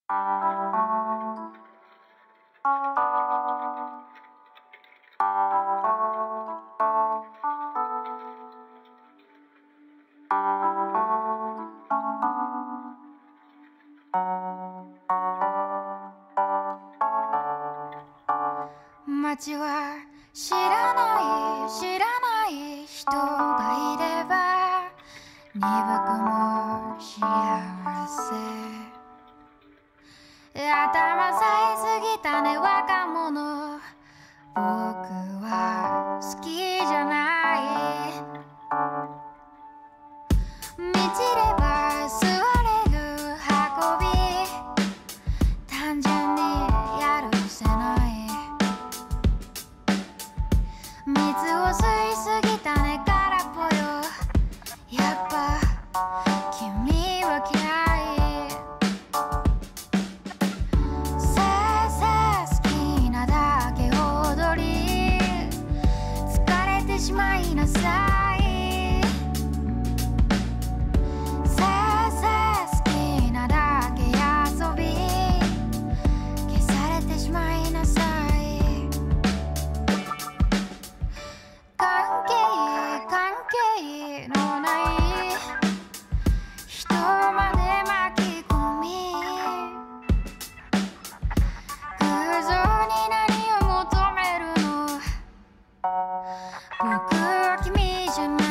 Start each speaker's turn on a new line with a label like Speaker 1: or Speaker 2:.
Speaker 1: 街は知らない人がいれば鈍くも幸せ。頭さえ過ぎたね若者、僕は好きじゃない。満ちれば座れる運び、単純にやるせない。水を吸いすぎたね空っぽよ、やっぱ君は嫌い。さあさあ好きなだけ踊り、疲れてしまいなさい。さあさあ好きなだけ遊び、消されてしまいなさい。関係のない人まで巻き込み、空想に何を求めるの、僕は君じゃない。